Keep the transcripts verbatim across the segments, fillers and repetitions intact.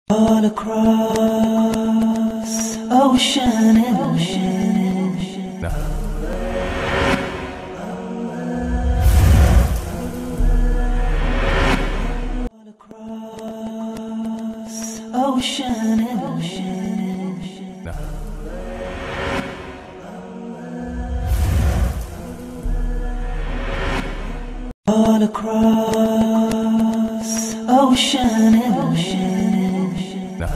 All across ocean and ocean. No. All across ocean and ocean. No. All across ocean and ocean. No.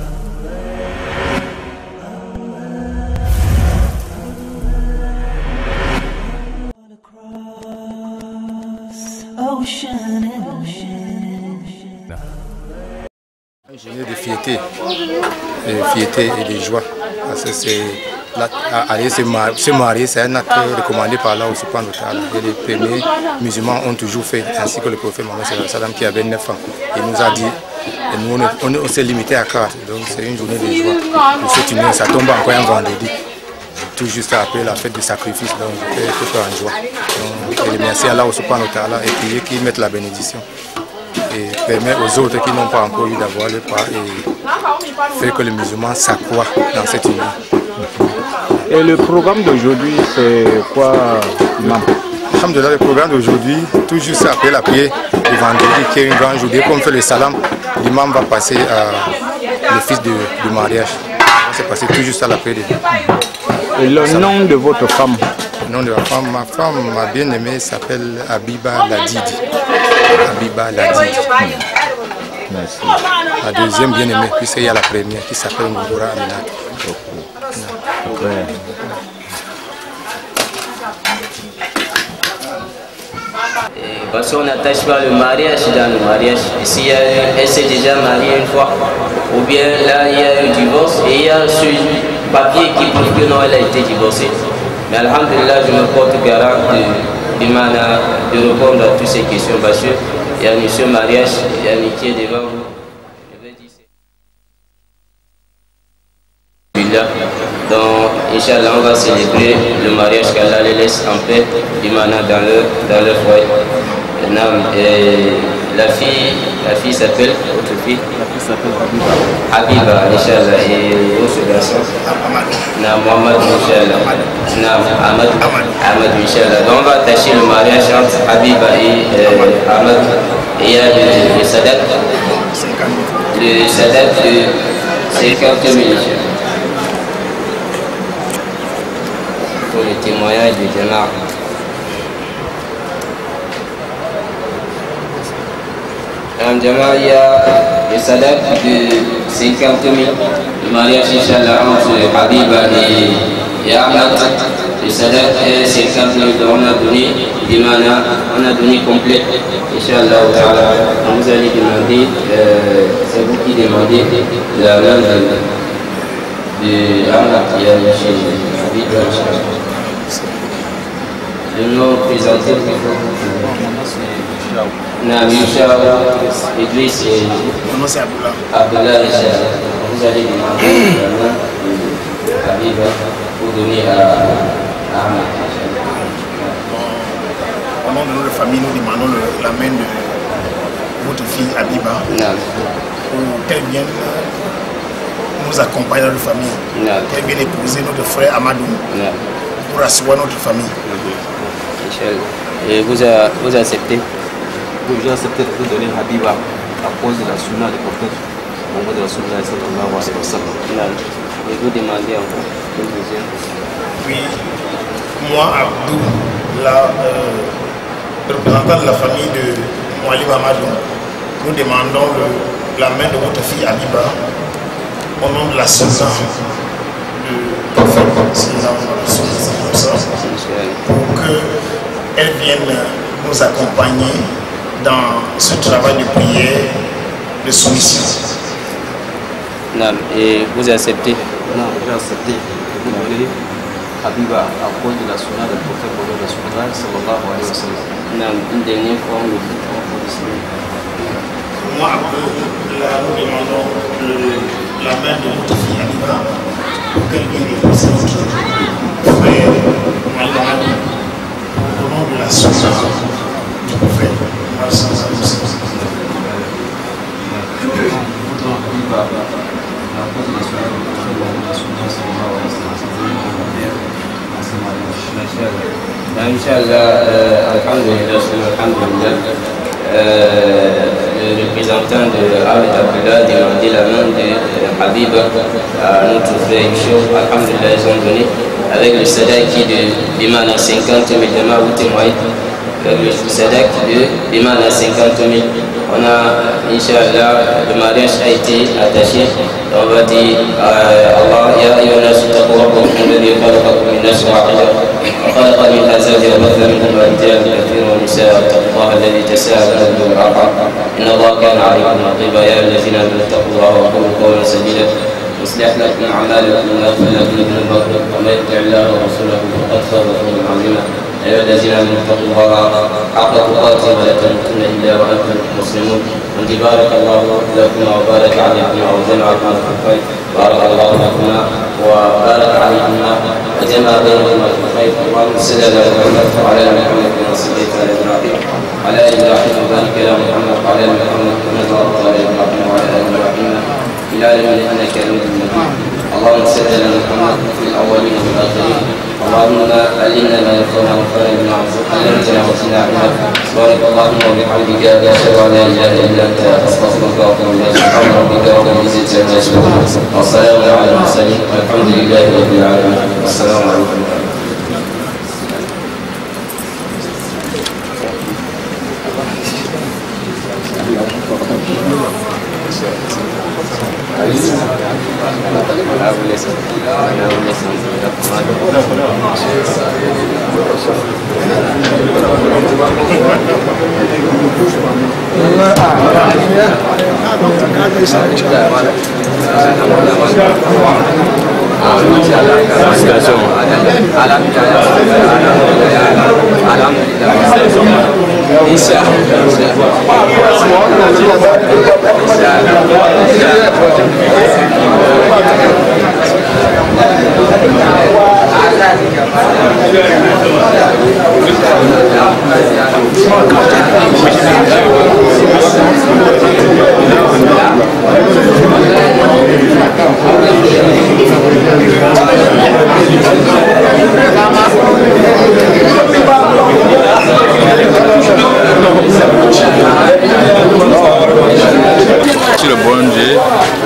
All across ocean and ocean. No. Une journée de fierté, de fierté et de joie. Parce que c'est aller se marier, se marier, c'est un acte recommandé par là au subhanahu wa ta'ala. Et les premiers musulmans ont toujours fait, ainsi que le prophète Mohammed sallallahu alayhi wa sallam qui avait neuf ans. Il nous a dit, et nous on, on, on s'est limité à quatre. Donc c'est une journée de joie. De cette union, ça tombe encore un vendredi, tout juste après la fête du sacrifice. Donc je fais tout en joie. Donc, et merci à Allah au subhanahu wa ta'ala et prier qu'il mette la bénédiction. Et permet aux autres qui n'ont pas encore eu d'avoir le pas et fait que les musulmans s'accroient dans cette union. Et le programme d'aujourd'hui, c'est quoi, Imam? Alhamdulillah, le programme d'aujourd'hui, tout juste après la prière du vendredi, qui est une grande journée, comme fait le salam, l'imam va passer à l'office de, de mariage. C'est passé tout juste à la prière. Et le nom de votre femme? Le nom de ma femme, ma femme, ma bien-aimée, s'appelle Habiba Ladidi. Habiba Ladidi. Merci. La deuxième bien-aimée, puisqu'il y a la première qui s'appelle Moudoura Aminat. Ouais. Parce qu'on n'attache pas le mariage dans le mariage. Ici, elle s'est déjà mariée une fois, ou bien là, il y a eu divorce, et il y a ce papier qui prouve que non, elle a été divorcée. Mais alhamdulillah, je me porte garant de, de, de répondre à toutes ces questions, parce qu'il y a ce mariage, il y a amitié devant vous. Donc, Inch'Allah, on va célébrer le mariage qu'Allah les laisse en paix, dans leur, dans leur foyer. Et la fille, la fille s'appelle, votre fille La fille s'appelle Habiba. Habiba, Inch'Allah. Et votre garçon Na Mohamed, Inch'Allah. Na Ahmad, Ahmad, Inch'Allah. Donc, on va attacher le mariage entre Habiba et euh, Ahmad. Et il y a le, le sadat, le sadat de cinquante mille. Pour le témoignage de Jamar. Dans Jamar, il y a le sadat de cinquante mille. Le mariage, Inch'Allah, entre Habiba et, et Ahmad. Le sadat est cinquante mille. On a donné des manas, on a donné complet. Inch'Allah, vous allez demander, euh, c'est vous qui demandez la main de, de Ahmad qui a chez Habiba, Inch'Allah. Le nom présenté, Namisha, Idriss et Abdullah. Vous allez demander la main de Habiba pour donner à Ahmad. Au nom de notre famille, nous demandons le, la main de votre fille Habiba pour qu'elle vienne nous accompagner dans notre famille, qu'elle vienne épouser notre frère Amadou pour assurer notre famille. Et vous, a, vous acceptez? J'ai accepté de donner Habiba à cause de la sunna du prophète Mohammed Rasulullah sallallahu alayhi wa sallam. Et vous demandez encore une deuxième? Oui, moi, Abdou, la, euh, représentant de la famille de Moualib Amadou, nous demandons le, la main de votre fille Habiba au nom de la sunna du prophète pour qu'elle vienne nous accompagner dans ce travail de prière, de soumission. Non, et vous acceptez? Non, j'ai accepté de vous donner Habiba à cause de la sunna du prophète Mohammed Rasulullah sallallahu alayhi wa sallam. Non, une dernière fois, on le dit. Moi, là, nous demandons le, la main de votre fille Habiba pour qu'elle vienne épouser notre frère Malgrado au nom de la sunna du prophète. Habiba à cause de la soirée de la Sunna sallallahu alayhi wa sallam. Inch'Allah, alhamdulillah, alhamdulillah. Le représentant de Ahmed Abdullah demandé la main de Habib à notre frère Chaud. Alhamdulillah, ils ont donné avec le sadaq de Bimana cinquante mille de ma témoin. Le sadaq de Bimana cinquante mille. On a, Inch'Allah, le mariage a été attaché. On va dire Allah, Ya ayyuhannas ittaqu rabbakum alladhi khalaqakum min nafsin wahidah wa khalaqa minha zawjaha wa batha minhuma rijalan kathiran wa nisaa wattaqullaha alladhi tasaaluna bihi wal arham inna Allaha kana 'alaykum raqiba ya ayyuhalladhina amanu ittaqullaha wa qulu qawlan sadida يصلح لكم أعمالكم ويغفر لكم ذنوبكم ومن يطع الله ورسوله فقد فاز فوزا عظيما أيها الذين آمنوا اتقوا الله حق تقاته ولا تموتن إلا وأنتم مسلمون وأنت بارك الله لكم وبارك عليكم وجمعكم في الخير بارك الله لكما وبارك عليكما وجمع بينكما في الخير اللهم صل على محمد وعلى آل محمد كما صليت على إبراهيم وعلى آل إبراهيم وبارك على محمد وعلى آل محمد كما باركت على إبراهيم وعلى آل إبراهيم في العالمين إنك حميد مجيد اللهم صل على محمد في الأولين والآخرين اللهم علمنا ما ينفعنا وانفعنا بما علمتنا وزدنا علما سبحانك اللهم وبحمدك أشهد أن لا إله إلا أنت أستغفرك وأتوب إليك سبحان ربك رب العزة عما يصفون والسلام على المرسلين والحمد لله رب العالمين والسلام عليكم. Sur le bon Dieu,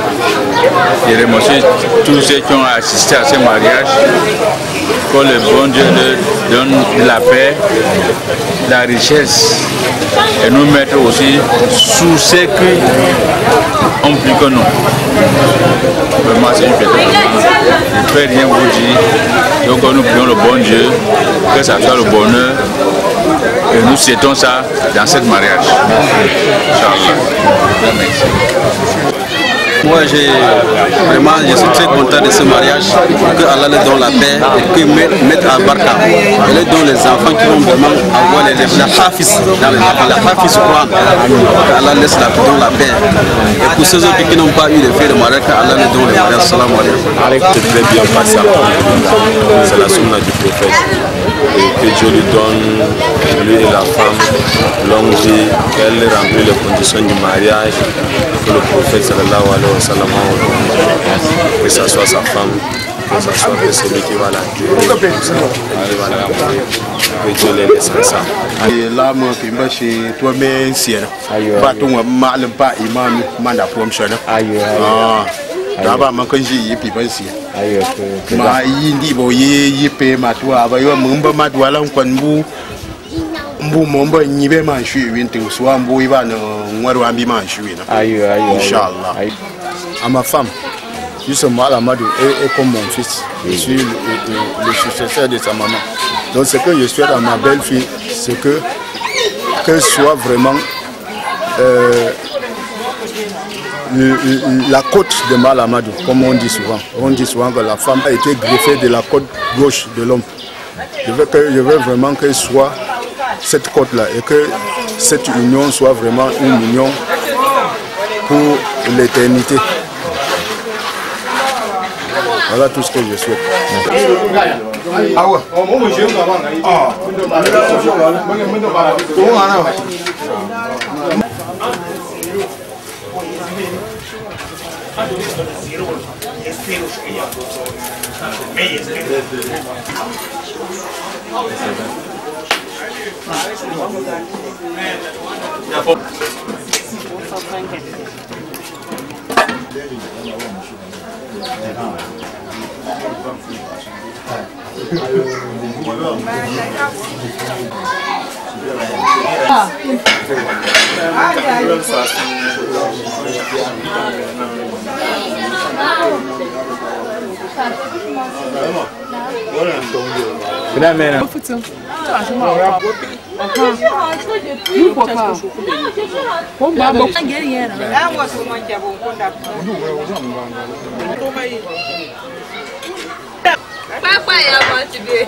je remercie tous ceux qui ont assisté à ce mariage. Que le bon Dieu leur donne de la paix, de la richesse et nous mettre aussi sous ceux qui ont plus que nous. Vraiment, c'est une fête. Je ne peux rien vous dire. Donc nous prions le bon Dieu, que ça soit le bonheur. Et nous souhaitons ça dans ce mariage. Inch'Allah. Merci. Moi, j'ai vraiment, je suis très content de ce mariage, que Allah leur donne la paix et que mette à barka. Et leur donne les enfants qui vont vraiment avoir les, la hafiz dans les enfants, la hafiz Quran. Que Allah laisse la, donne la paix. Et pour ceux autres qui n'ont pas eu le fait de mariage, que Allah leur donne le mariage. Salam alaikum. C'est très bien passé. C'est la sunna du prophète. Et que Dieu lui donne, lui et la femme, longue vie, qu'elle remplit les conditions du mariage, que le prophète sallallahu alayhi wa sallam, que ce soit sa femme, que ce soit celui qui va la tuer, qui va la tuer, que Dieu les laisse ça. Et là, moi, je suis chez toi, mais c'est pas tout le mal, pas imam, mandat pour me chercher. D'abord, je suis puis je ma yindi bo ye yipe matwa ba yo mumba matwa la nkwanbu mbu momba nyibe manchu winti uswa mbu iba no ngwaru ambi manchu na ayo ayo inchallah à ma femme justement Amadou est, est comme mon fils. Je suis le, le, le successeur de sa maman. Donc ce que je souhaite à ma belle-fille, c'est que qu'elle soit vraiment euh, Le, la côte de Malamadou, comme on dit souvent. On dit souvent que la femme a été greffée de la côte gauche de l'homme. Je veux, que, je veux vraiment qu'elle soit cette côte-là et que cette union soit vraiment une union pour l'éternité. Voilà tout ce que je souhaite. Papa, I want to be.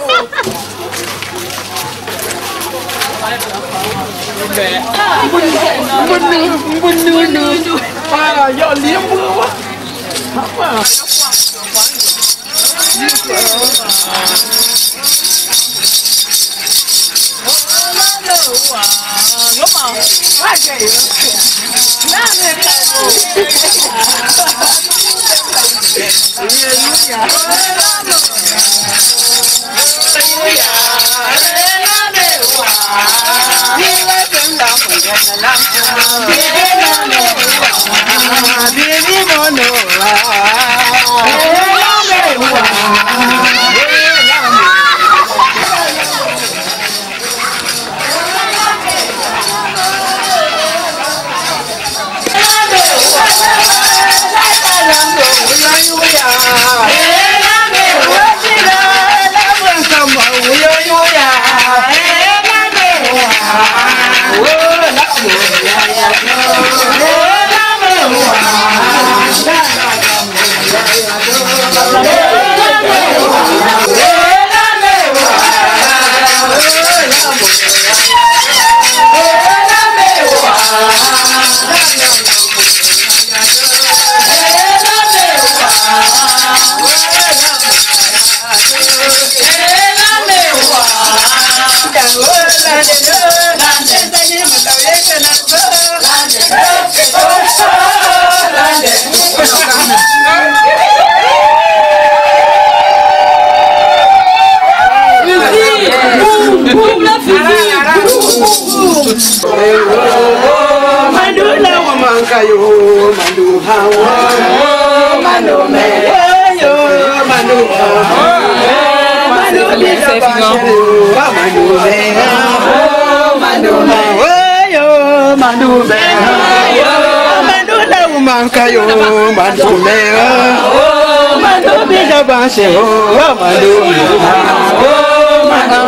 Ah, yo limu. Apa? Mandula wamankayo, mandu hawa, mandu me, yo, mandu hawa, mandu bisa basharu, mandu me, mandu me, yo, mandu me, mandula wamankayo, mandu me, mandu bisa basharu, mandu me, mandu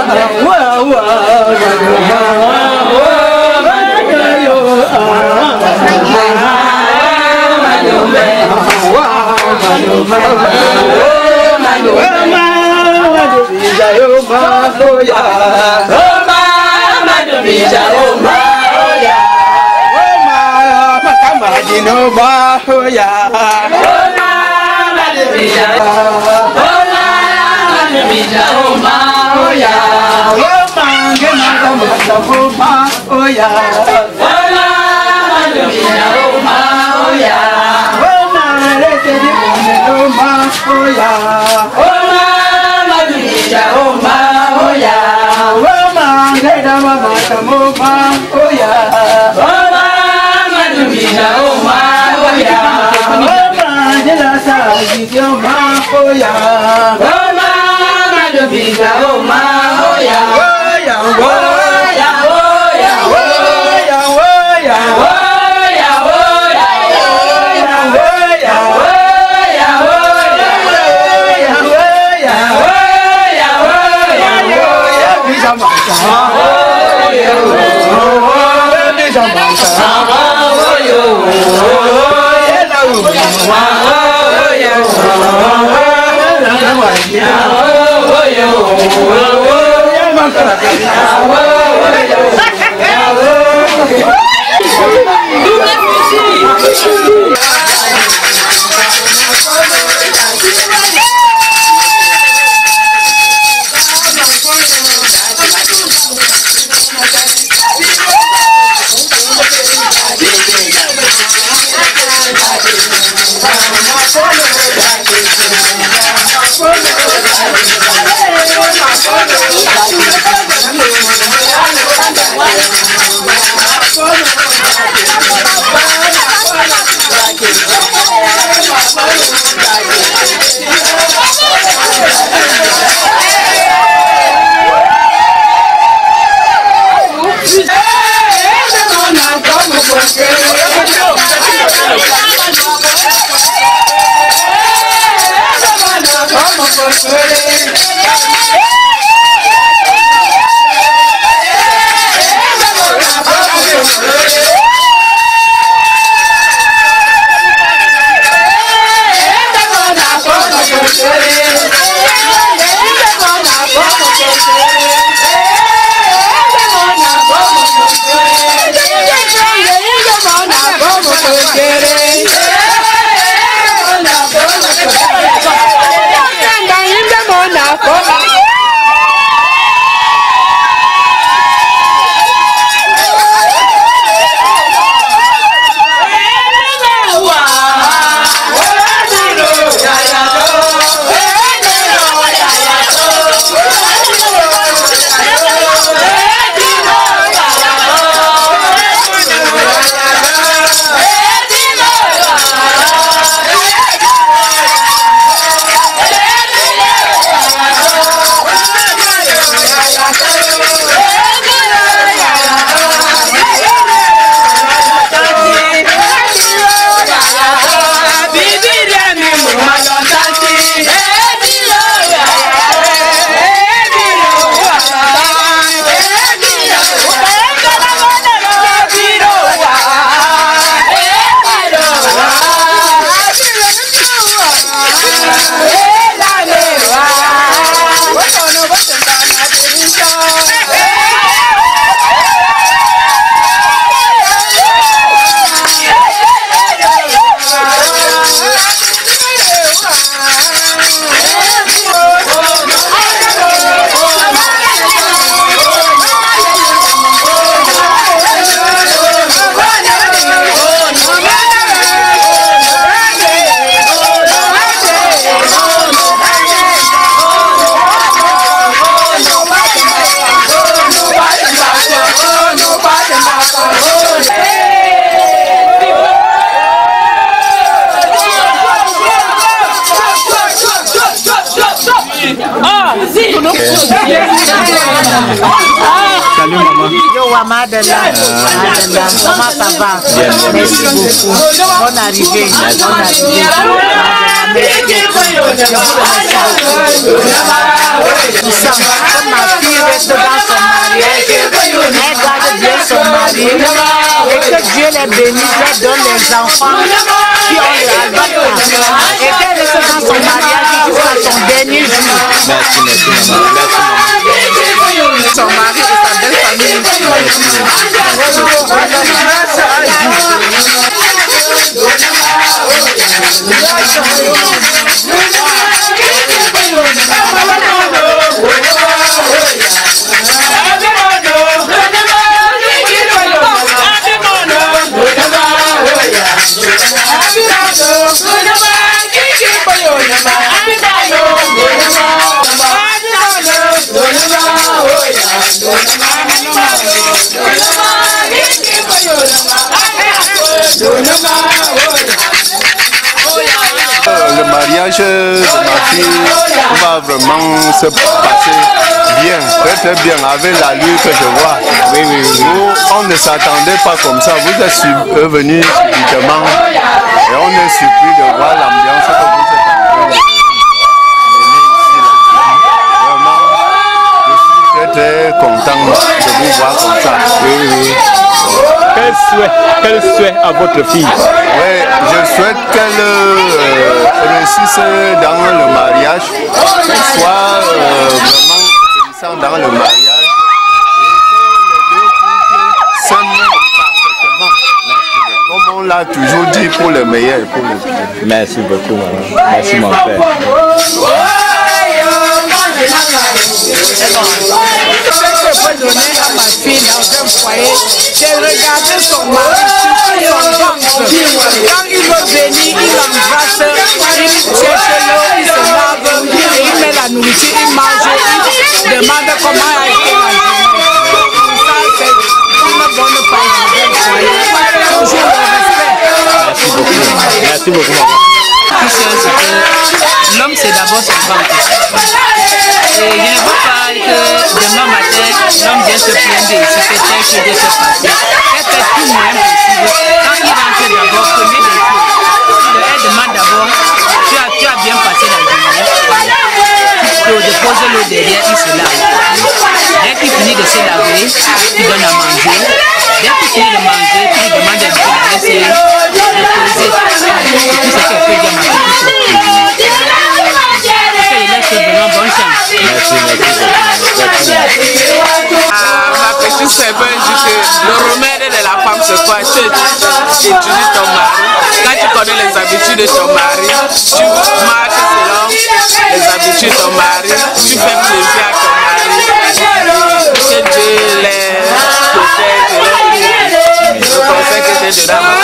Salut maman. Yo Wama Adela. Adela. Comment ça va? Merci beaucoup. Bonne arrivée. Bonne arrivée. Nous sommes comme ma fille reste dans son mariage. Elle garde bien son mari. Et que Dieu les bénisse, les donne les enfants qui ont le albarka. Et qu'elle reste dans son mariage jusqu'à son dernier jour. Merci, merci maman. Merci maman. Son mari et sa belle famille. Le mariage de ma fille va vraiment se passer bien, très très bien, avec l'allure que je vois. Oui, oui, nous, on ne s'attendait pas comme ça. Vous êtes venus subitement et on est surpris de voir l'ambiance que vous êtes en train de mener ici. Vraiment, je suis très très content de vous voir comme ça. Oui, oui. Quel souhait, quel souhait à votre fille? Oui, je souhaite qu'elle euh, réussisse dans le mariage, qu'elle soit euh, vraiment réussissante dans le mariage et que les deux couples s'aiment parfaitement. Comme on l'a toujours dit, pour le meilleur et pour le pire. Merci beaucoup maman. Merci mon père. Ce que je peux donner à ma fille dans un foyer, c'est regarder son mari sur son ventre. Quand il veut venir, il l'embrasse, il cherche l'eau, il se lave et il met la nourriture demande comment a été la journée. Ça, c'est une bonne parole. Toujours le respect. Merci beaucoup. Merci beaucoup. L'homme, c'est d'abord son ventre. Et je ne veux pas que demain matin, l'homme vienne se plaindre. C'est quelque chose de se passer. Elle fait tout le moins possible. Quand il rentre d'abord, premier des choses, elle demande d'abord, tu as, tu as bien passé la journée. Tu déposes l'eau derrière, il se lave. Dès qu'il finit de se laver, tu donnes à manger. Dès qu'il finit de manger, tu lui demandes de se laisser reposer. Et puis c'est qu'elle peut dire ma petite soeur. Bonne chance. Merci, merci. Ah, ma petite soeur veut dire que le remède de la femme c'est quoi? Tu étudies ton mari. Quand tu connais les habitudes de ton mari, tu marches selon les habitudes de ton mari, tu fais plaisir à ton mari. Que Dieu les protège et les prie. Le conseil que j'ai donné à ma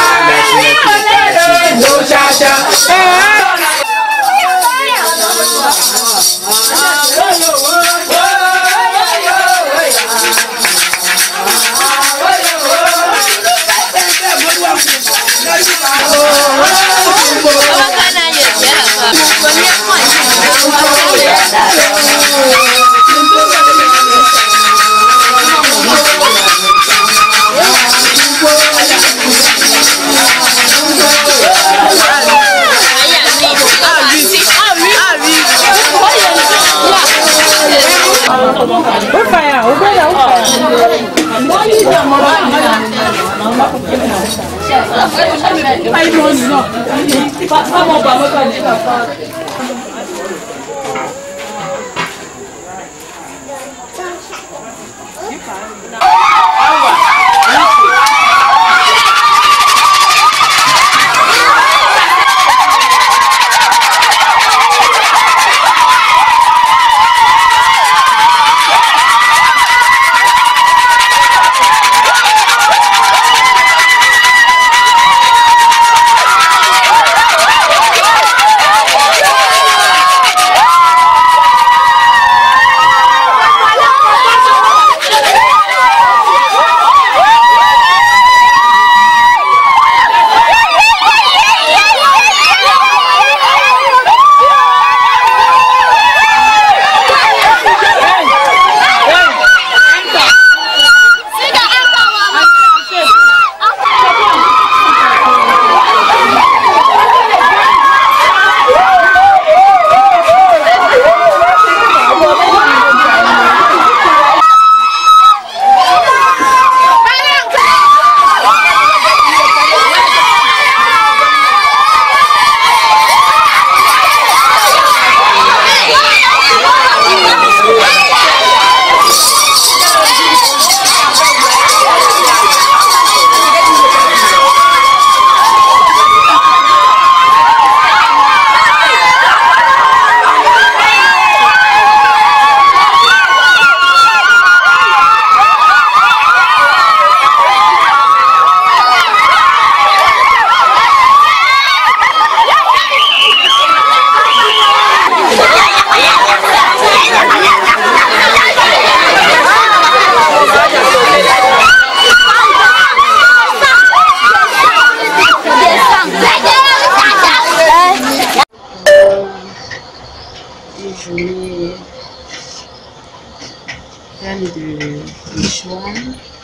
de joie,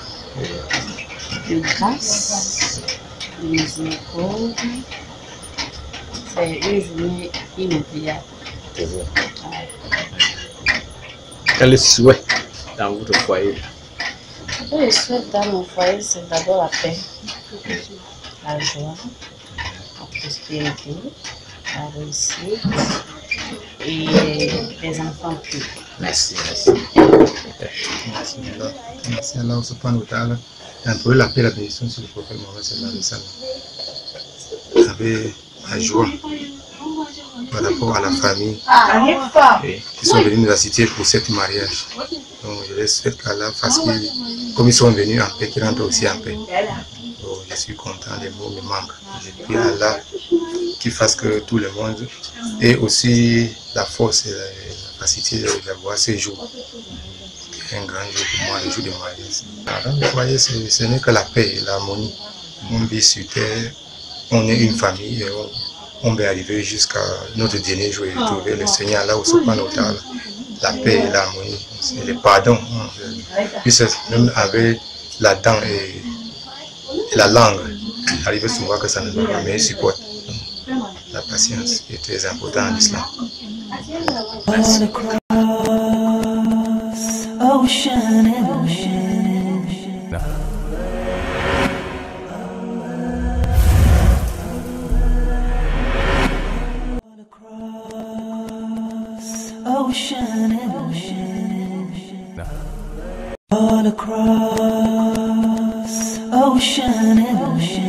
de grâce, de miséricorde. C'est une journée inoubliable. Quel est le souhait dans votre foyer? Le souhait dans mon foyer, c'est d'abord la paix, la joie, la prospérité, la réussite et des enfants purs. Merci, merci. Merci Allah. Merci Allah subhanahu wa ta'ala. Un peu la paix, la bénédiction sur le prophète Mohammed sallallahu alayhi wa sallam. Avec la joie par rapport à la famille qui sont venus nous assister pour ce mariage. Donc je souhaite qu'Allah fasse qu'ils, comme ils sont venus en paix, qu'ils rentrent aussi en paix. Donc je suis content, les mots me manquent. Je prie à Allah qu'il fasse que tout le monde ait aussi la force et la capacité d'avoir ce jour. Un grand jour pour moi, le jour de mariage. Alors, vous voyez, ce n'est que la paix et l'harmonie. On vit sur terre, on est une famille et on, on va arriver jusqu'à notre dernier jour et trouver le Seigneur là où se prend notre âme. La paix et l'harmonie, c'est le pardon. Puis même avec la dent et, et la langue, arriver souvent que ça ne va pas, mais il supporte. La patience est très importante en islam. Ocean and ocean. Ocean and ocean. All across ocean and ocean.